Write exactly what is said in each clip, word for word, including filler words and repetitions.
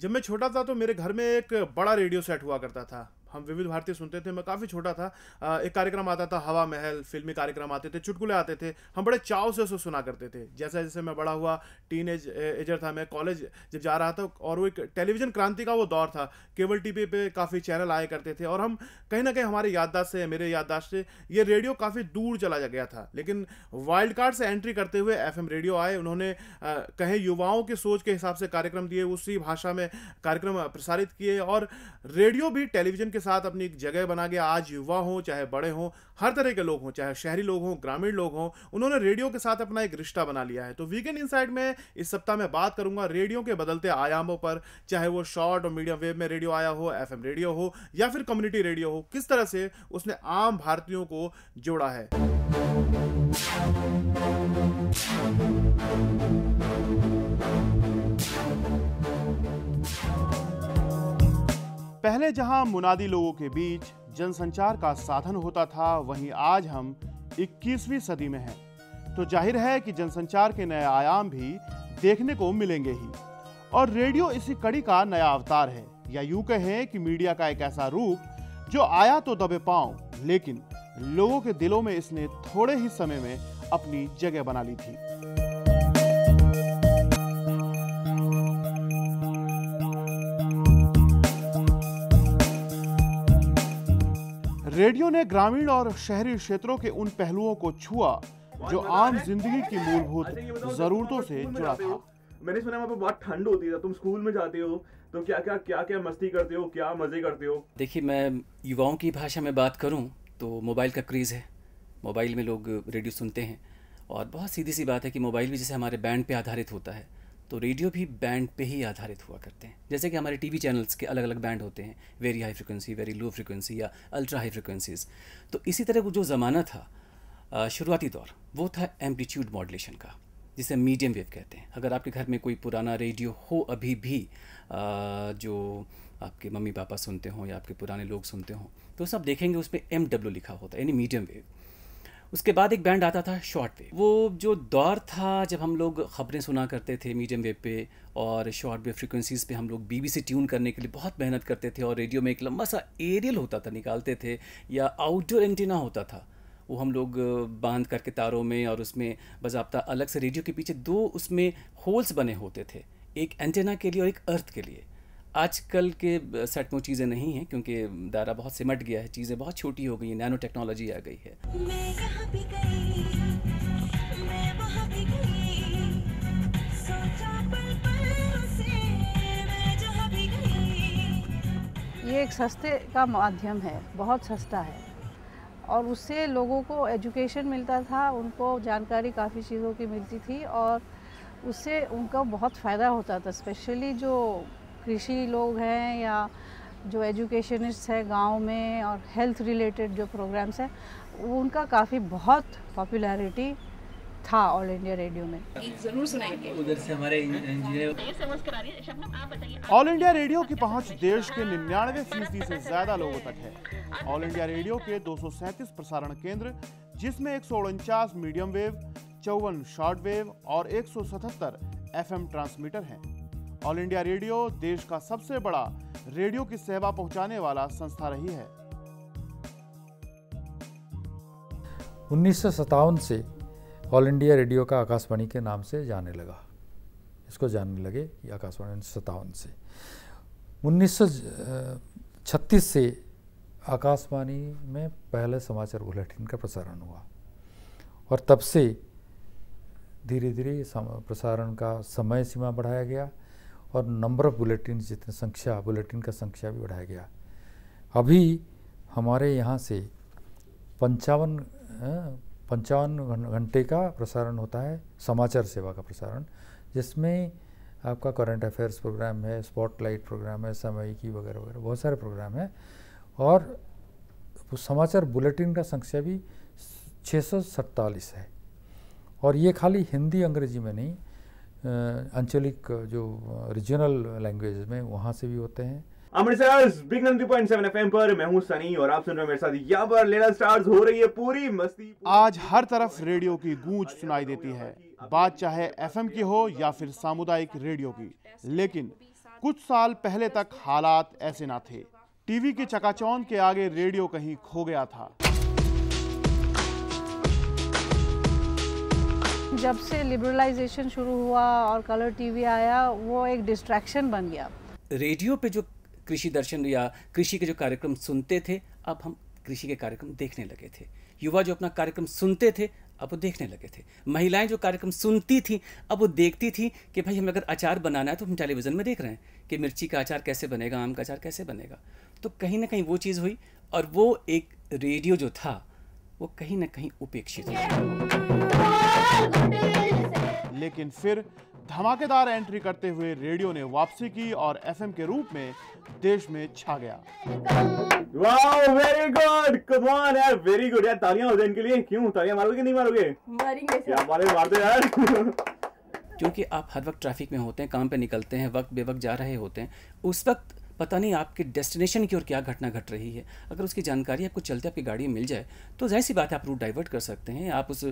जब मैं छोटा था तो मेरे घर में एक बड़ा रेडियो सेट हुआ करता था। हम विविध भारती सुनते थे। मैं काफ़ी छोटा था। एक कार्यक्रम आता था हवा महल, फिल्मी कार्यक्रम आते थे, चुटकुले आते थे। हम बड़े चाव से उसे सुना करते थे। जैसे जैसे मैं बड़ा हुआ, टीन एज एजर था, मैं कॉलेज जब जा रहा था, और वो एक टेलीविज़न क्रांति का वो दौर था। केबल टीवी पे काफ़ी चैनल आए करते थे और हम कहीं ना कहीं हमारी याददाश्त से, मेरे याददाश्त से, ये रेडियो काफ़ी दूर चला गया था। लेकिन वाइल्ड कार्ड से एंट्री करते हुए एफ एम रेडियो आए। उन्होंने कहें युवाओं की सोच के हिसाब से कार्यक्रम दिए, उसी भाषा में कार्यक्रम प्रसारित किए, और रेडियो भी टेलीविज़न साथ अपनी एक जगह बना गया। आज युवा हो चाहे बड़े हों, हर तरह के लोग हों, चाहे शहरी लोग हों, ग्रामीण लोग हों, उन्होंने रेडियो के साथ अपना एक रिश्ता बना लिया है। तो वीकेंड इनसाइड में इस सप्ताह में बात करूंगा रेडियो के बदलते आयामों पर, चाहे वो शॉर्ट और मीडियम वेव में रेडियो आया हो, एफएम रेडियो हो या फिर कम्युनिटी रेडियो हो, किस तरह से उसने आम भारतीयों को जोड़ा है। पहले जहां मुनादी लोगों के बीच जनसंचार का साधन होता था, वहीं आज हम इक्कीसवीं सदी में हैं। तो जाहिर है कि जनसंचार के नए आयाम भी देखने को मिलेंगे ही, और रेडियो इसी कड़ी का नया अवतार है, या यूं कहें कि मीडिया का एक ऐसा रूप जो आया तो दबे पांव, लेकिन लोगों के दिलों में इसने थोड़े ही समय में अपनी जगह बना ली थी। रेडियो ने ग्रामीण और शहरी क्षेत्रों के उन पहलुओं को छुआ जो आम जिंदगी की मूलभूत जरूरतों से जुड़ा था। मैंने सुना वहाँ पे बहुत ठंड होती है, तुम स्कूल में जाते हो तो क्या क्या क्या क्या मस्ती करते हो, क्या मजे करते हो? देखिए, मैं युवाओं की भाषा में बात करूं तो मोबाइल का क्रेज़ है। मोबाइल में लोग रेडियो सुनते हैं, और बहुत सीधी सी बात है कि मोबाइल भी जैसे हमारे बैंड पे आधारित होता है, तो रेडियो भी बैंड पे ही आधारित हुआ करते हैं। जैसे कि हमारे टीवी चैनल्स के अलग अलग बैंड होते हैं, very high frequency, very low frequency या अल्ट्रा हाई फ्रिक्वेंसीज। तो इसी तरह को जो ज़माना था, शुरुआती दौर, वो था एम्पलीट्यूड मॉड्यूलेशन का, जिसे मीडियम वेव कहते हैं। अगर आपके घर में कोई पुराना रेडियो हो अभी भी, जो आपके मम्मी पापा सुनते हों या आपके पुराने लोग सुनते हों, तो सब देखेंगे उस पर एम डब्ल्यू लिखा होता है, यानी मीडियम वेव। उसके बाद एक बैंड आता था शॉर्ट वेव। वो जो दौर था जब हम लोग ख़बरें सुना करते थे मीडियम वेव पे, और शॉर्ट वेव फ्रिक्वेंसीज़ पे हम लोग बीबीसी ट्यून करने के लिए बहुत मेहनत करते थे, और रेडियो में एक लंबा सा एरियल होता था, निकालते थे, या आउटडोर एंटीना होता था, वो हम लोग बांध करके तारों में, और उसमें बाज़ाब्ता अलग से रेडियो के पीछे दो उसमें होल्स बने होते थे, एक एंटीना के लिए और एक अर्थ के लिए। आजकल के सेट में चीज़ें नहीं हैं, क्योंकि दायरा बहुत सिमट गया है, चीज़ें बहुत छोटी हो गई हैं, नैनो टेक्नोलॉजी आ गई है। मैं यहाँ भी गई, मैं वहाँ भी गई, सोचा पल पल से मैं जहाँ भी गई। ये एक सस्ते का माध्यम है, बहुत सस्ता है, और उससे लोगों को एजुकेशन मिलता था, उनको जानकारी काफ़ी चीज़ों की मिलती थी, और उससे उनका बहुत फ़ायदा होता था। स्पेशली जो कृषि लोग हैं या जो एजुकेशनिस्ट है गांव में, और हेल्थ रिलेटेड जो प्रोग्राम्स हैं, उनका काफ़ी बहुत पॉपुलैरिटी था ऑल इंडिया रेडियो में। जरूर सुनाएंगे। उधर से हमारे इंजीनियर। ऑल इंडिया रेडियो की पहुंच देश के निन्यानवे फीसदी से ज्यादा लोगों तक है। ऑल इंडिया रेडियो के दो सौ सैंतीस प्रसारण केंद्र, जिसमें एक सौ उनचास मीडियम वेव, चौवन शॉर्ट वेव और एक सौ सतहत्तर एफएम ट्रांसमीटर हैं। ऑल इंडिया रेडियो देश का सबसे बड़ा रेडियो की सेवा पहुंचाने वाला संस्था रही है। उन्नीस सौ सत्तावन से ऑल इंडिया रेडियो का आकाशवाणी के नाम से जाने लगा, इसको जानने लगे कि आकाशवाणी उन्नीस सौ सत्तावन से। उन्नीस सौ छत्तीस से आकाशवाणी में पहले समाचार बुलेटिन का प्रसारण हुआ, और तब से धीरे धीरे प्रसारण का समय सीमा बढ़ाया गया, और नंबर ऑफ बुलेटिन, जितने संख्या बुलेटिन का संख्या भी बढ़ाया गया। अभी हमारे यहाँ से पंचावन पंचावन घंटे का प्रसारण होता है, समाचार सेवा का प्रसारण, जिसमें आपका करंट अफेयर्स प्रोग्राम है, स्पॉटलाइट प्रोग्राम है, सामयिकी वगैरह वगैरह बहुत सारे प्रोग्राम हैं, और समाचार बुलेटिन का संख्या भी छः सौ सैंतालीस है। और ये खाली हिंदी अंग्रेजी में नहीं, आंचलिक जो रीजनल लैंग्वेज में वहाँ से भी होते हैं। Amritsar big ninety point seven FM पर मैं हूं सनी, और आप सुन रहे हैं मेरे साथ यहाँ पर लेला स्टार्स हो रही है पूरी मस्ती। आज हर तरफ रेडियो की गूंज सुनाई देती है, बात चाहे एफएम की हो या फिर सामुदायिक रेडियो की, लेकिन कुछ साल पहले तक हालात ऐसे ना थे। टीवी के चकाचौंध के आगे रेडियो कहीं खो गया था। जब से लिबरलाइजेशन शुरू हुआ और कलर टीवी आया, वो एक डिस्ट्रैक्शन बन गया। रेडियो पे जो कृषि दर्शन या कृषि के जो कार्यक्रम सुनते थे, अब हम कृषि के कार्यक्रम देखने लगे थे। युवा जो अपना कार्यक्रम सुनते थे, अब वो देखने लगे थे। महिलाएं जो कार्यक्रम सुनती थी, अब वो देखती थी कि भाई हमें अगर अचार बनाना है तो हम टेलीविज़न में देख रहे हैं कि मिर्ची का अचार कैसे बनेगा, आम का अचार कैसे बनेगा। तो कहीं ना कहीं वो चीज़ हुई और वो एक रेडियो जो था वो कहीं ना कहीं उपेक्षित हुआ। लेकिन फिर धमाकेदार एंट्री करते हुए रेडियो ने वापसी की और एफएम के रूप में देश में छा गया। Wow, very good, come on यार, वेरी गुड यार, तालियां हो जाए इनके लिए। क्यों तालियां मारोगे नहीं मारोगे? मारेंगे। क्या मारे मार दो यार। क्योंकि आप हर वक्त ट्रैफिक में होते हैं, काम पे निकलते हैं, वक्त बेवक्त जा रहे होते हैं, उस वक्त पता नहीं आपके डेस्टिनेशन की ओर क्या घटना घट रही है। अगर उसकी जानकारी आपको चलते आपकी गाड़ी में मिल जाए तो जाहिर सी बात है आप रूट डाइवर्ट कर सकते हैं, आप उस आ,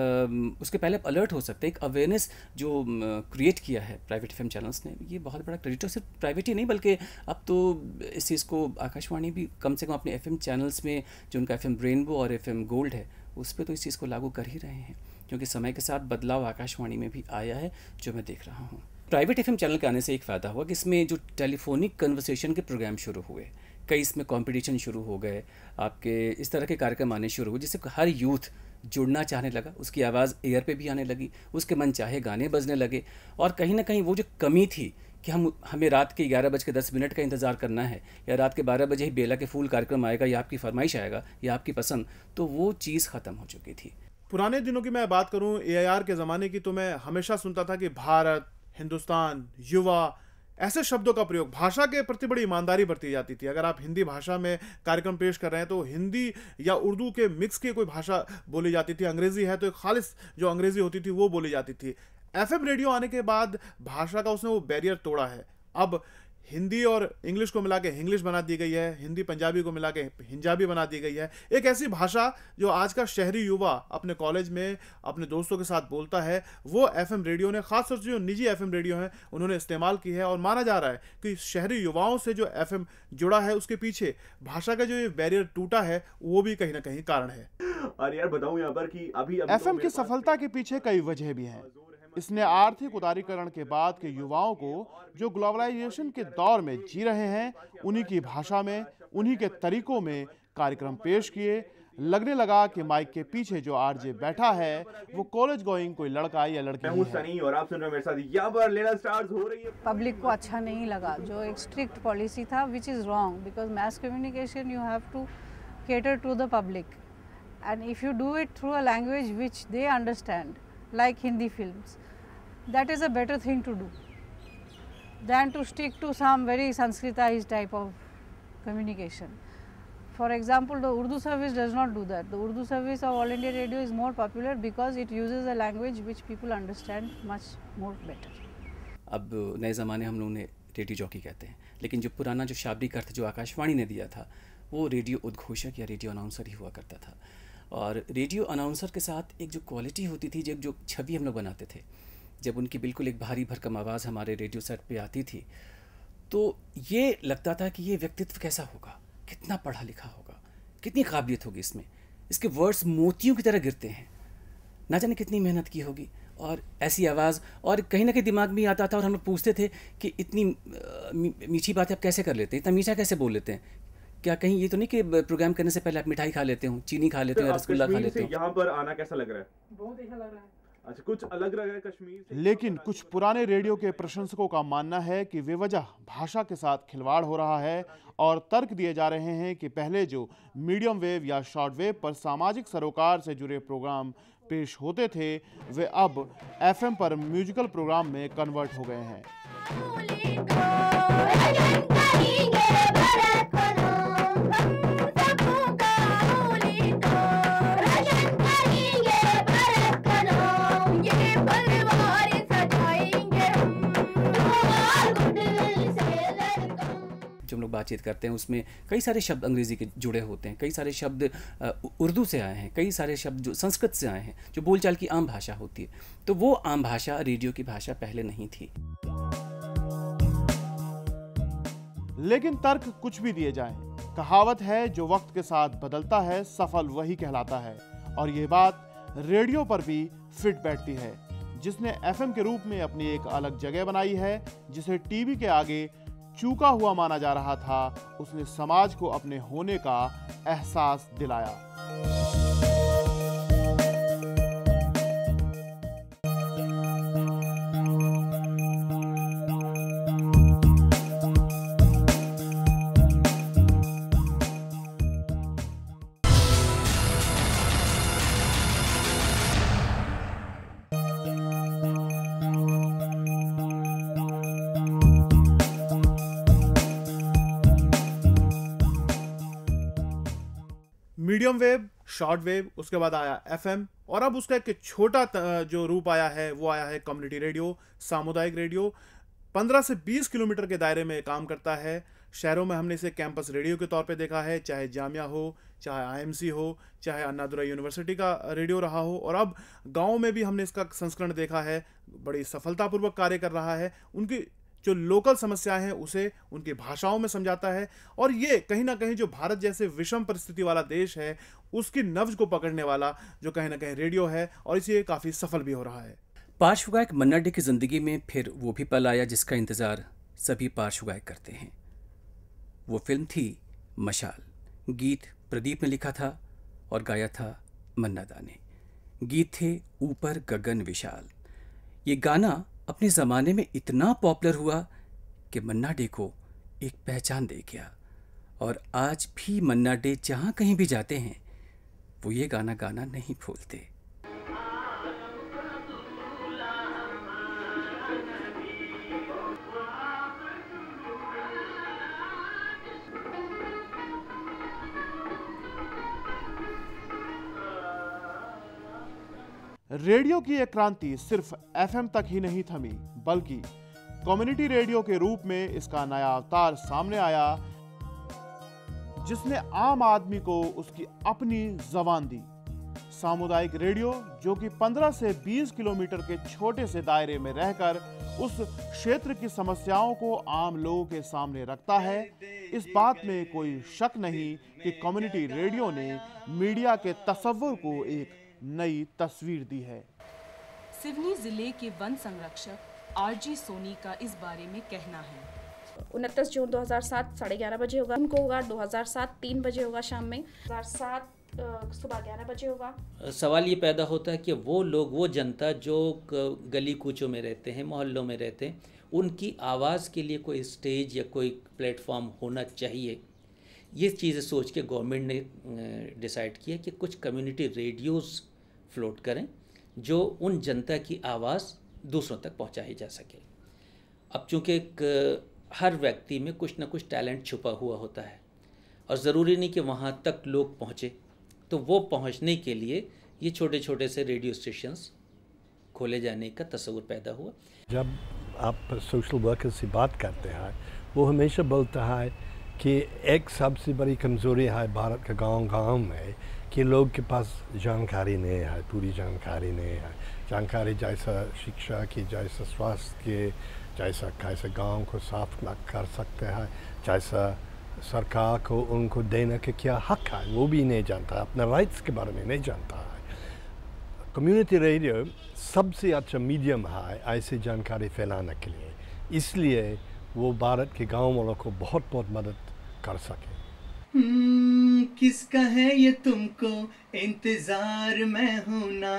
उसके पहले आप अलर्ट हो सकते हैं। एक अवेयरनेस जो क्रिएट किया है प्राइवेट एफएम चैनल्स ने, ये बहुत बड़ा क्रेडिट है। सिर्फ प्राइवेट ही नहीं बल्कि अब तो इस चीज़ को आकाशवाणी भी कम से कम अपने एफएम चैनल्स में जो उनका एफएम रेनबो और एफएम गोल्ड है उस पर तो इस चीज़ को लागू कर ही रहे हैं, क्योंकि समय के साथ बदलाव आकाशवाणी में भी आया है जो मैं देख रहा हूँ। प्राइवेट एफएम चैनल के आने से एक फ़ायदा हुआ कि इसमें जो टेलीफोनिक कन्वर्सेशन के प्रोग्राम शुरू हुए, कई इसमें कंपटीशन शुरू हो गए, आपके इस तरह के कार्यक्रम आने शुरू हुए जिससे हर यूथ जुड़ना चाहने लगा, उसकी आवाज़ एयर पे भी आने लगी, उसके मन चाहे गाने बजने लगे। और कहीं ना कहीं वो जो कमी थी कि हम हमें रात के ग्यारह बज के दस मिनट का इंतज़ार करना है या रात के बारह बजे ही बेला के फूल कार्यक्रम आएगा या आपकी फरमाइश आएगा या आपकी पसंद, तो वो चीज़ ख़त्म हो चुकी थी। पुराने दिनों की मैं बात करूं, ए आई आर के ज़माने की, तो मैं हमेशा सुनता था कि भारत, हिंदुस्तान, युवा, ऐसे शब्दों का प्रयोग, भाषा के प्रति बड़ी ईमानदारी बरती जाती थी। अगर आप हिंदी भाषा में कार्यक्रम पेश कर रहे हैं तो हिंदी या उर्दू के मिक्स की कोई भाषा बोली जाती थी। अंग्रेज़ी है तो एक खालिस जो अंग्रेज़ी होती थी वो बोली जाती थी। एफएम रेडियो आने के बाद भाषा का उसने वो बैरियर तोड़ा है। अब हिंदी और इंग्लिश को मिला के इंग्लिश बना दी गई है, हिंदी पंजाबी को मिला के हिंजाबी बना दी गई है। एक ऐसी भाषा जो आज का शहरी युवा अपने कॉलेज में अपने दोस्तों के साथ बोलता है, वो एफएम रेडियो ने, खासतौर से जो निजी एफएम रेडियो हैं, उन्होंने इस्तेमाल की है। और माना जा रहा है कि शहरी युवाओं से जो एफएम जुड़ा है उसके पीछे भाषा का जो ये बैरियर टूटा है वो भी कहीं ना कहीं कारण है। और यार बताऊं यहाँ पर कि अभी एफएम की सफलता के पीछे कई वजह भी हैं। इसने आर्थिक उदारीकरण के बाद के युवाओं को जो ग्लोबलाइजेशन के दौर में जी रहे हैं, उन्हीं की भाषा में, उन्हीं के तरीकों में कार्यक्रम पेश किए। लगने लगा कि माइक के पीछे जो आरजे बैठा है वो कॉलेज गोइंग कोई लड़का या लड़की मैं हूं सनी और आप सुन रहे हैं मेरे साथ यहाँ पर लेला स्टार्स हो रही है। पब्लिक को अच्छा नहीं लगा जो एक स्ट्रिक्ट पॉलिसी था, which is wrong, because mass communication you have to cater to the public, and if you do it through a language which they understand, like Hindi films, that is a better thing to do than to stick to some very Sanskritized type of communication. For example, the Urdu service does not do that. The Urdu service of All India Radio is more popular because it uses a language which people understand much more better. अब नए ज़माने हम लोगों ने radio jockey कहते हैं, लेकिन जो पुराना जो शाब्दिक अर्थ जो आकाशवाणी ने दिया था वो रेडियो उद्घोषक या रेडियो अनाउंसर ही हुआ करता था। और रेडियो अनाउंसर के साथ एक जो क्वालिटी होती थी, जब जो छवि हम लोग बनाते थे, जब उनकी बिल्कुल एक भारी भरकम आवाज़ हमारे रेडियो सेट पे आती थी, तो ये लगता था कि ये व्यक्तित्व कैसा होगा, कितना पढ़ा लिखा होगा, कितनी काबिलियत होगी इसमें, इसके वर्ड्स मोतियों की तरह गिरते हैं, ना जाने कितनी मेहनत की होगी। और ऐसी आवाज़, और कहीं ना कहीं दिमाग में आता था और हम लोग पूछते थे कि इतनी मीठी बातें आप कैसे कर लेते हैं, इतना मीठा कैसे बोल लेते हैं, क्या कहीं ये तो नहीं कि प्रोग्राम करने से पहले आप मिठाई खा लेते हो, चीनी खा लेते हो या रसगुल्ला खा लेते हो। यहाँ पर आना कैसा लग रहा है? बहुत अच्छा लग रहा है। अच्छा, कुछ अलग लग रहा है कश्मीर से। लेकिन कुछ पुराने रेडियो के प्रशंसकों का मानना है कि बेवजह भाषा के साथ खिलवाड़ हो रहा है और तर्क दिए जा रहे हैं कि पहले जो मीडियम वेव या शॉर्ट वेव पर सामाजिक सरोकार से जुड़े प्रोग्राम पेश होते थे वे अब एफएम पर म्यूजिकल प्रोग्राम में कन्वर्ट हो गए हैं। जो हम लोग बातचीत करते हैं उसमें कई सारे शब्द अंग्रेज़ी के जुड़े होते हैं, कई सारे शब्द उर्दू से आए हैं, कई सारे शब्द जो संस्कृत से आए हैं, जो बोलचाल की आम भाषा होती है। तो वो आम भाषा रेडियो की भाषा पहले नहीं थी। लेकिन तर्क कुछ भी दिए जाएं, कहावत है जो वक्त के साथ बदलता है सफल वही कहलाता है, और ये बात रेडियो पर भी फिट बैठती है। जिसने एफएम के रूप में अपनी एक अलग जगह बनाई है, जिसे टीवी के आगे चूका हुआ माना जा रहा था, उसने समाज को अपने होने का एहसास दिलाया। मीडियम वेव, शॉर्ट वेव, उसके बाद आया एफएम, और अब उसका एक छोटा जो रूप आया है वो आया है कम्युनिटी रेडियो, सामुदायिक रेडियो। पंद्रह से बीस किलोमीटर के दायरे में काम करता है। शहरों में हमने इसे कैंपस रेडियो के तौर पे देखा है, चाहे जामिया हो, चाहे आईएमसी हो, चाहे अन्नादुरई यूनिवर्सिटी का रेडियो रहा हो, और अब गाँव में भी हमने इसका संस्करण देखा है। बड़ी सफलतापूर्वक कार्य कर रहा है। उनकी जो लोकल समस्याएं हैं उसे उनकी भाषाओं में समझाता है, और ये कहीं ना कहीं जो भारत जैसे विषम परिस्थिति वाला देश है उसकी नब्ज को पकड़ने वाला जो कहीं ना कहीं रेडियो है, और इसे काफ़ी सफल भी हो रहा है। पार्श्व गायक मन्ना डे की ज़िंदगी में फिर वो भी पल आया जिसका इंतज़ार सभी पार्श्व गायक करते हैं। वो फिल्म थी मशाल। गीत प्रदीप ने लिखा था और गाया था मन्ना दा ने। गीत थे ऊपर गगन विशाल। ये गाना अपने ज़माने में इतना पॉपुलर हुआ कि मन्ना डे को एक पहचान दे गया, और आज भी मन्ना डे जहाँ कहीं भी जाते हैं वो ये गाना गाना नहीं भूलते। रेडियो की एक क्रांति सिर्फ एफएम तक ही नहीं थमी, बल्कि कम्युनिटी रेडियो के रूप में इसका नया अवतार सामने आया, जिसने आम आदमी को उसकी अपनी ज़बान दी। सामुदायिक रेडियो, जो कि पंद्रह से बीस किलोमीटर के छोटे से दायरे में रहकर उस क्षेत्र की समस्याओं को आम लोगों के सामने रखता है, इस बात में कोई शक नहीं कि कम्युनिटी रेडियो ने मीडिया के तस्वुर को एक नई तस्वीर दी है। सिवनी जिले के वन संरक्षक आरजी सोनी का इस बारे में कहना है। उनतीस जून दो हज़ार सात साढ़े ग्यारह बजे होगा, उनको होगा दो हज़ार सात तीन बजे होगा शाम में, दो हज़ार सात सुबह ग्यारह बजे होगा। सवाल ये पैदा होता है कि वो लोग, वो जनता जो गली कूचों में रहते हैं, मोहल्लों में रहते हैं, उनकी आवाज़ के लिए कोई स्टेज या कोई प्लेटफॉर्म होना चाहिए। ये चीज़ें सोच के गवर्नमेंट ने डिसाइड किया कि कुछ कम्युनिटी रेडियोज़ फ्लोट करें जो उन जनता की आवाज़ दूसरों तक पहुंचाई जा सके। अब चूँकि हर व्यक्ति में कुछ ना कुछ टैलेंट छुपा हुआ होता है, और ज़रूरी नहीं कि वहाँ तक लोग पहुँचे, तो वो पहुँचने के लिए ये छोटे छोटे से रेडियो स्टेशंस खोले जाने का तस्वीर पैदा हुआ। जब आप सोशल वर्कर से बात करते हैं, वो हमेशा बोलता है कि एक सबसे बड़ी कमज़ोरी है भारत के गांव गांव में कि लोग के पास जानकारी नहीं है, पूरी जानकारी नहीं है। जानकारी जैसा शिक्षा की, जैसा स्वास्थ्य की, जैसा कैसे गांव को साफ कर सकते हैं, जैसा सरकार को उनको देने के क्या हक है वो भी नहीं जानता, अपने राइट्स के बारे में नहीं जानता है। कम्युनिटी रेडियो सबसे अच्छा मीडियम है ऐसी जानकारी फैलाने के लिए, इसलिए वो भारत के गांव वालों को बहुत बहुत मदद कर सके। hmm, किसका है ये तुमको इंतजार में हूँ ना,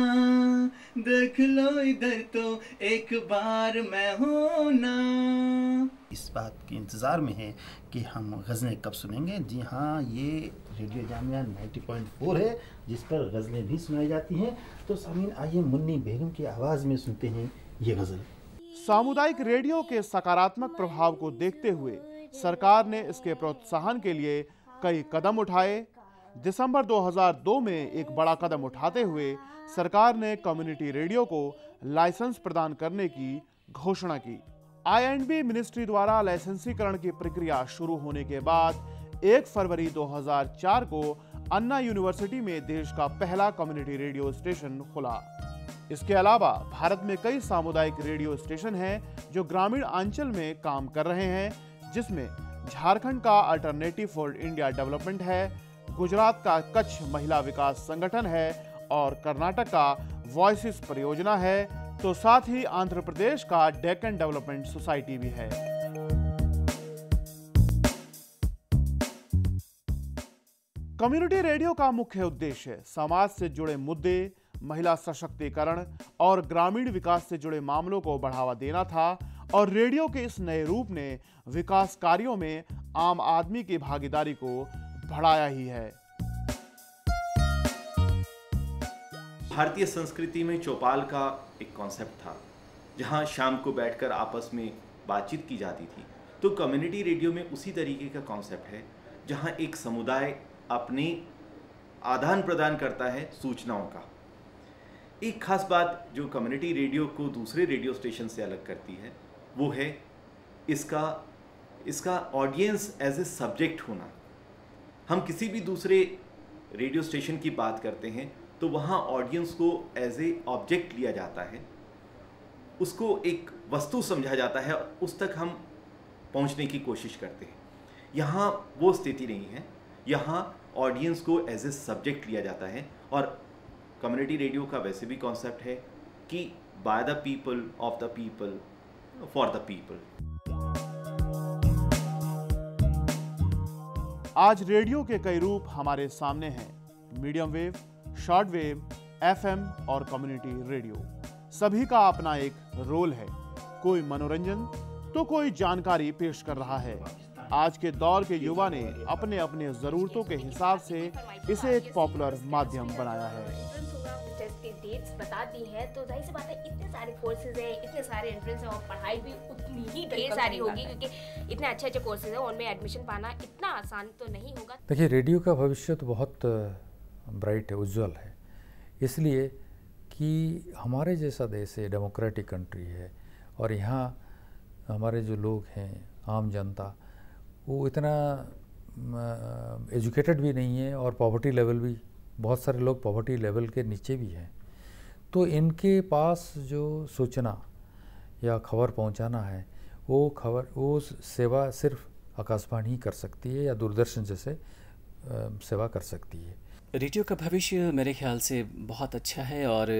देख लो इधर तो एक बार मैं हूँ ना। इस बात के इंतज़ार में है कि हम गज़लें कब सुनेंगे। जी हाँ, ये रेडियो जामिया नब्बे पॉइंट चार है जिस पर गज़लें भी सुनाई जाती हैं। तो सामीन, आइए मुन्नी बेगम की आवाज़ में सुनते हैं ये गज़ल। सामुदायिक रेडियो के सकारात्मक प्रभाव को देखते हुए सरकार ने इसके प्रोत्साहन के लिए कई कदम उठाए। दिसंबर दो हज़ार दो में एक बड़ा कदम उठाते हुए सरकार ने कम्युनिटी रेडियो को लाइसेंस प्रदान करने की घोषणा की। आई एंड बी मिनिस्ट्री द्वारा लाइसेंसीकरण की प्रक्रिया शुरू होने के बाद एक फरवरी दो हज़ार चार को अन्ना यूनिवर्सिटी में देश का पहला कम्युनिटी रेडियो स्टेशन खुला। इसके अलावा भारत में कई सामुदायिक रेडियो स्टेशन हैं जो ग्रामीण अंचल में काम कर रहे हैं, जिसमें झारखंड का अल्टरनेटिव फॉर इंडिया डेवलपमेंट है, गुजरात का कच्छ महिला विकास संगठन है और कर्नाटक का वॉइसेस परियोजना है, तो साथ ही आंध्र प्रदेश का डेक्कन डेवलपमेंट सोसाइटी भी है। कम्युनिटी रेडियो का मुख्य उद्देश्य समाज से जुड़े मुद्दे, महिला सशक्तिकरण और ग्रामीण विकास से जुड़े मामलों को बढ़ावा देना था और रेडियो के इस नए रूप ने विकास कार्यों में आम आदमी की भागीदारी को बढ़ाया ही है। भारतीय संस्कृति में चौपाल का एक कॉन्सेप्ट था जहां शाम को बैठकर आपस में बातचीत की जाती थी, तो कम्युनिटी रेडियो में उसी तरीके का कॉन्सेप्ट है जहां एक समुदाय अपने आदान प्रदान करता है सूचनाओं का। एक खास बात जो कम्युनिटी रेडियो को दूसरे रेडियो स्टेशन से अलग करती है वो है इसका इसका ऑडियंस एज ए सब्जेक्ट होना। हम किसी भी दूसरे रेडियो स्टेशन की बात करते हैं तो वहाँ ऑडियंस को एज ए ऑब्जेक्ट लिया जाता है, उसको एक वस्तु समझा जाता है, उस तक हम पहुँचने की कोशिश करते हैं। यहाँ वो स्थिति नहीं है, यहाँ ऑडियंस को एज ए सब्जेक्ट लिया जाता है। और कम्युनिटी रेडियो का वैसे भी कॉन्सेप्ट है कि by the people, of the people, for the people. आज रेडियो के कई रूप हमारे सामने हैं, medium wave, short wave, FM और कम्युनिटी रेडियो। सभी का अपना एक रोल है, कोई मनोरंजन तो कोई जानकारी पेश कर रहा है। आज के दौर के युवा ने अपने अपने जरूरतों के हिसाब से इसे एक पॉपुलर माध्यम बनाया है। डेट्स बता दी है तो जाहिर सी बात है, इतने सारे कोर्सेज है, इतने सारे एंट्रेंस है और पढ़ाई भी उतनी ही ढेर सारी होगी क्योंकि इतने अच्छे अच्छे कोर्सेज है, उनमें एडमिशन पाना इतना आसान तो नहीं होगा। देखिए, रेडियो का भविष्य तो बहुत ब्राइट है, उज्जवल है, इसलिए कि हमारे जैसा देश है, डेमोक्रेटिक कंट्री है और यहाँ हमारे जो लोग हैं, आम जनता, वो इतना एजुकेटेड भी नहीं है और पॉवर्टी लेवल भी, बहुत सारे लोग पॉवर्टी लेवल के नीचे भी हैं। तो इनके पास जो सूचना या खबर पहुंचाना है, वो खबर वो सेवा सिर्फ आकाशवाणी ही कर सकती है या दूरदर्शन जैसे सेवा कर सकती है। रेडियो का भविष्य मेरे ख्याल से बहुत अच्छा है और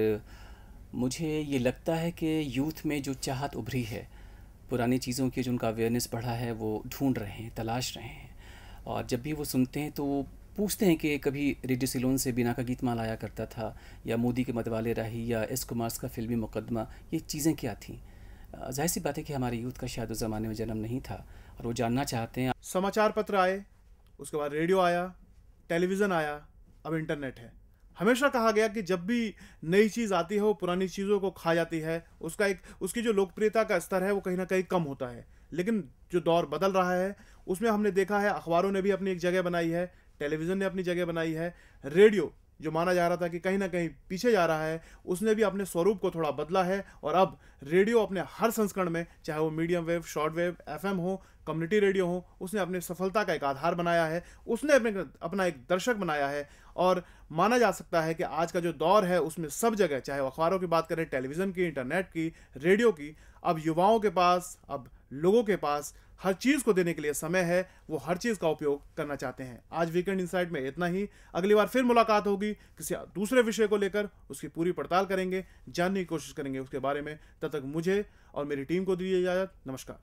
मुझे ये लगता है कि यूथ में जो चाहत उभरी है, पुरानी चीज़ों की जो उनका अवेयरनेस बढ़ा है, वो ढूंढ रहे हैं, तलाश रहे हैं और जब भी वो सुनते हैं तो वो पूछते हैं कि कभी रेडियो सिलोन से बिना का गीत माल आया करता था या मोदी के मतवाले राही या एस कुमार का फिल्मी मुकदमा, ये चीज़ें क्या थीं। जाहिर सी बात है कि हमारे यूथ का शायद उस ज़माने में जन्म नहीं था और वो जानना चाहते हैं। समाचार पत्र आए, उसके बाद रेडियो आया, टेलीविज़न आया, अब इंटरनेट है। हमेशा कहा गया कि जब भी नई चीज़ आती है वो पुरानी चीज़ों को खा जाती है, उसका एक उसकी जो लोकप्रियता का स्तर है वो कहीं ना कहीं कम होता है। लेकिन जो दौर बदल रहा है उसमें हमने देखा है अखबारों ने भी अपनी एक जगह बनाई है, टेलीविज़न ने अपनी जगह बनाई है, रेडियो जो माना जा रहा था कि कहीं ना कहीं पीछे जा रहा है, उसने भी अपने स्वरूप को थोड़ा बदला है और अब रेडियो अपने हर संस्करण में, चाहे वो medium wave, short wave, FM हो, कम्युनिटी रेडियो हो, उसने अपने सफलता का एक आधार बनाया है, उसने अपने अपना एक दर्शक बनाया है। और माना जा सकता है कि आज का जो दौर है उसमें सब जगह, चाहे वो अखबारों की बात करें, टेलीविज़न की, इंटरनेट की, रेडियो की, अब युवाओं के पास, अब लोगों के पास हर चीज़ को देने के लिए समय है, वो हर चीज़ का उपयोग करना चाहते हैं। आज वीकेंड इनसाइट में इतना ही। अगली बार फिर मुलाकात होगी किसी दूसरे विषय को लेकर, उसकी पूरी पड़ताल करेंगे, जानने की कोशिश करेंगे उसके बारे में। तब तक मुझे और मेरी टीम को दीजिए इजाज़त। नमस्कार।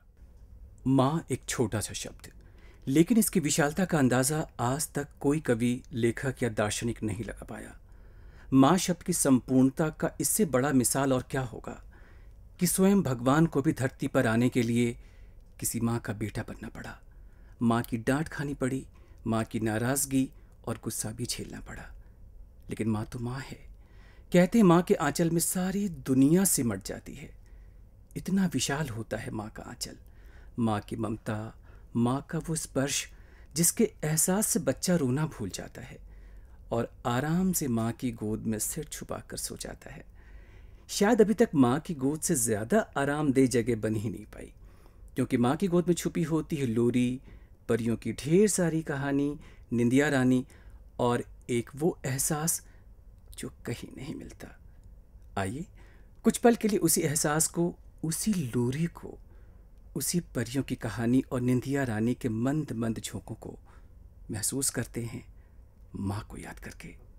माँ एक छोटा सा शब्द, लेकिन इसकी विशालता का अंदाज़ा आज तक कोई कवि, लेखक या दार्शनिक नहीं लगा पाया। माँ शब्द की संपूर्णता का इससे बड़ा मिसाल और क्या होगा कि स्वयं भगवान को भी धरती पर आने के लिए किसी माँ का बेटा बनना पड़ा। माँ की डांट खानी पड़ी, माँ की नाराज़गी और गुस्सा भी झेलना पड़ा, लेकिन माँ तो माँ है। कहते हैं माँ के आंचल में सारी दुनिया सिमट जाती है, इतना विशाल होता है माँ का आंचल। माँ की ममता, माँ का वो स्पर्श जिसके एहसास से बच्चा रोना भूल जाता है और आराम से माँ की गोद में सिर छुपाकर सो जाता है। शायद अभी तक माँ की गोद से ज़्यादा आरामदेह जगह बन ही नहीं पाई, क्योंकि माँ की गोद में छुपी होती है लोरी, परियों की ढेर सारी कहानी, निंदिया रानी और एक वो एहसास जो कहीं नहीं मिलता। आइए कुछ पल के लिए उसी एहसास को, उसी लोरी को उसी परियों की कहानी और निंदिया रानी के मंद मंद झोंकों को महसूस करते हैं, माँ को याद करके।